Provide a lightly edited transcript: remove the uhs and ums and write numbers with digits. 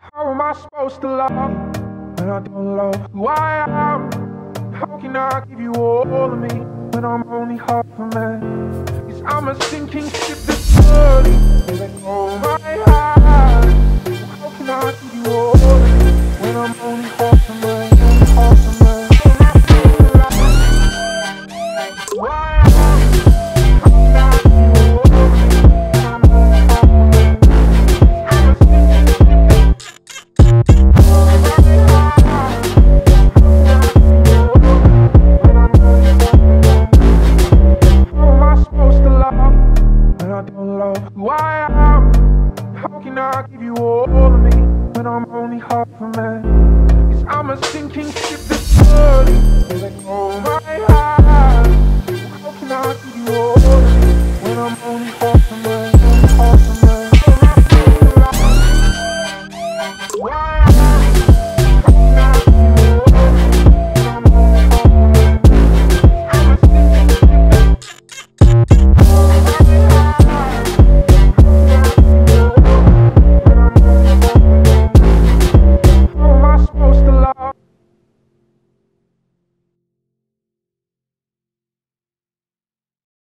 How am I supposed to love when I don't love who I am? How can I give you all of me when I'm only half a man? Cause I'm a sinking ship that's slowly letting go of my hand. How can I give you all of me when I'm only half a man? Half a man. Who I am? How can I give you all of me when I'm only half a man? I'm a sinking ship that's who I am. How can I give you all of me when I'm only half a man? Cause I'm a sinking ship that's slowly letting go of my hand. How can I give you all